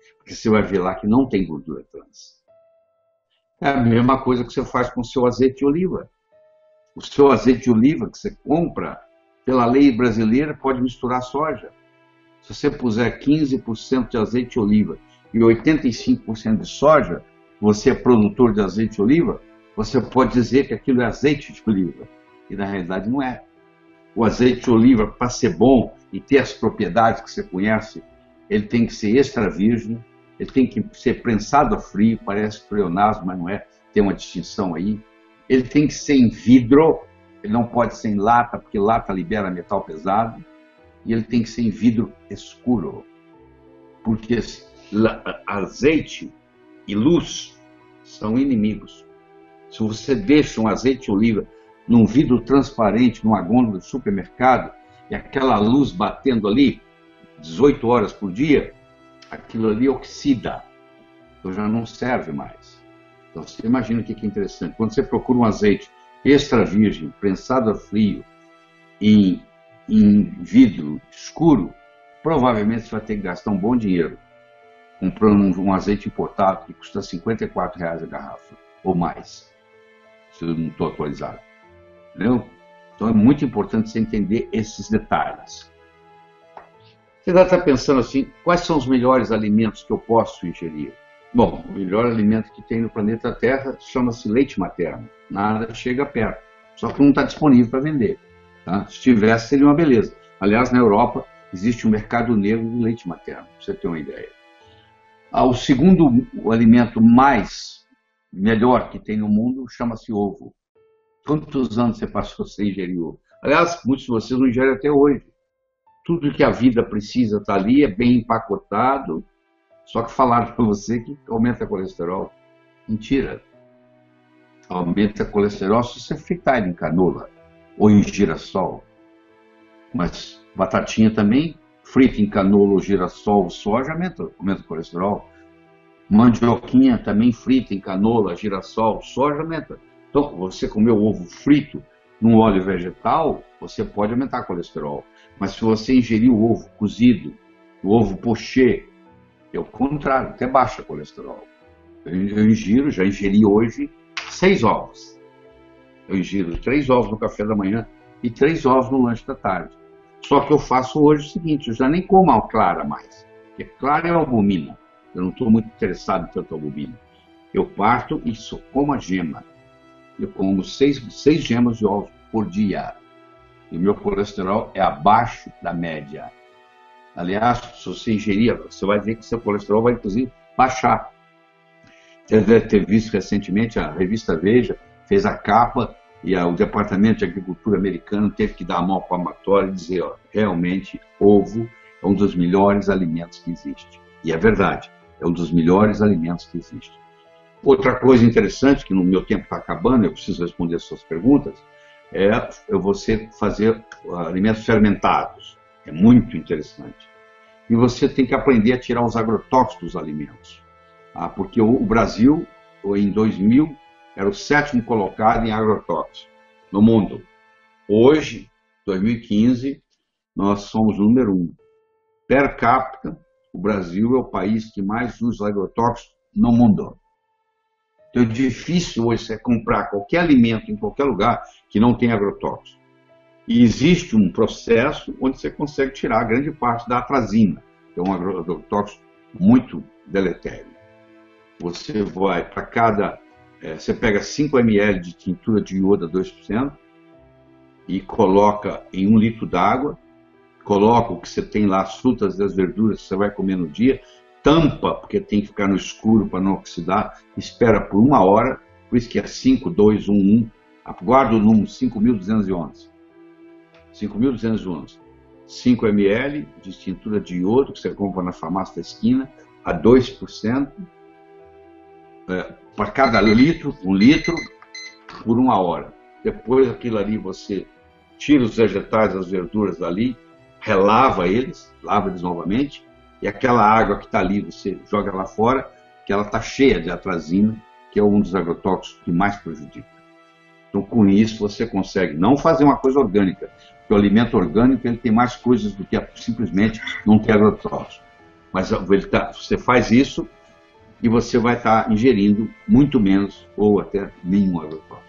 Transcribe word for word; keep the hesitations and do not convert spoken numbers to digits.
porque você vai ver lá que não tem gordura trans. É a mesma coisa que você faz com o seu azeite de oliva. O seu azeite de oliva que você compra, pela lei brasileira, pode misturar soja. Se você puser quinze por cento de azeite de oliva e oitenta e cinco por cento de soja, você é produtor de azeite de oliva, você pode dizer que aquilo é azeite de oliva. E na realidade não é. O azeite de oliva, para ser bom e ter as propriedades que você conhece, ele tem que ser extra virgem, ele tem que ser prensado a frio, parece pleonasmo, mas não é, tem uma distinção aí. Ele tem que ser em vidro, ele não pode ser em lata, porque lata libera metal pesado, e ele tem que ser em vidro escuro, porque azeite e luz são inimigos. Se você deixa um azeite de oliva num vidro transparente, numa gôndola do supermercado, e aquela luz batendo ali, dezoito horas por dia, aquilo ali oxida, então já não serve mais. Então você imagina o que é interessante. Quando você procura um azeite extra virgem, prensado a frio, em, em vidro escuro, provavelmente você vai ter que gastar um bom dinheiro comprando um, um azeite importado que custa cinquenta e quatro reais a garrafa, ou mais, se eu não estou atualizado. Entendeu? Então é muito importante você entender esses detalhes. Você deve estar pensando assim, quais são os melhores alimentos que eu posso ingerir? Bom, o melhor alimento que tem no planeta Terra chama-se leite materno. Nada chega perto, só que não está disponível para vender. Tá? Se tivesse, seria uma beleza. Aliás, na Europa existe um mercado negro de leite materno, para você ter uma ideia. Ah, o segundo o alimento mais melhor que tem no mundo chama-se ovo. Quantos anos você passou sem ingerir ovo? Aliás, muitos de vocês não ingerem até hoje. Tudo que a vida precisa está ali, é bem empacotado, só que falaram para você que aumenta o colesterol. Mentira. Aumenta o colesterol se você fritar ele em canola ou em girassol. Mas batatinha também, frita em canola ou girassol ou soja, aumenta, aumenta o colesterol. Mandioquinha também frita em canola, girassol, soja, aumenta. Então, você comer o ovo frito num óleo vegetal, você pode aumentar o colesterol. Mas se você ingerir o ovo cozido, o ovo pochê, é o contrário, até baixa colesterol. Eu, eu ingiro, já ingeri hoje, seis ovos. Eu ingiro três ovos no café da manhã e três ovos no lanche da tarde. Só que eu faço hoje o seguinte, eu já nem como a clara mais. Porque clara é albumina. Eu não estou muito interessado em tanto albumina. Eu parto e só como a gema. Eu como seis, seis gemas de ovos por dia. E o meu colesterol é abaixo da média. Aliás, se você ingerir, você vai ver que seu colesterol vai, inclusive, baixar. Você deve ter visto recentemente, a revista Veja fez a capa e a, o Departamento de Agricultura americano teve que dar a mão palmatória e dizer, ó, realmente, ovo é um dos melhores alimentos que existe. E é verdade, é um dos melhores alimentos que existe. Outra coisa interessante, que no meu tempo está acabando, eu preciso responder as suas perguntas, é você fazer alimentos fermentados. É muito interessante. E você tem que aprender a tirar os agrotóxicos dos alimentos. Ah, porque o Brasil, em dois mil, era o sétimo colocado em agrotóxicos no mundo. Hoje, dois mil e quinze, nós somos o número um. Per capita, o Brasil é o país que mais usa agrotóxicos no mundo. Então é difícil hoje você comprar qualquer alimento em qualquer lugar que não tenha agrotóxico. E existe um processo onde você consegue tirar grande parte da atrazina, que é um agrotóxico muito deletério. Você vai para cada... É, você pega cinco mililitros de tintura de iodo a dois por cento e coloca em um litro d'água, coloca o que você tem lá, as frutas e as verduras que você vai comer no dia, tampa, porque tem que ficar no escuro para não oxidar, espera por uma hora, por isso que é cinco, dois, um, um, guarda o número cinco mil duzentos e onze. cinco mil duzentos e onze. cinco mililitros de tintura de iodo, que você compra na farmácia da esquina, a dois por cento, é, para cada litro, um litro, por uma hora. Depois aquilo ali você tira os vegetais, as verduras dali, relava eles, lava eles novamente, e aquela água que está ali, você joga lá fora, que ela está cheia de atrazina, que é um dos agrotóxicos que mais prejudica. Então, com isso, você consegue não fazer uma coisa orgânica, porque o alimento orgânico ele tem mais coisas do que simplesmente não ter agrotóxico. Mas ele tá, você faz isso e você vai estar ingerindo muito menos ou até nenhum agrotóxico.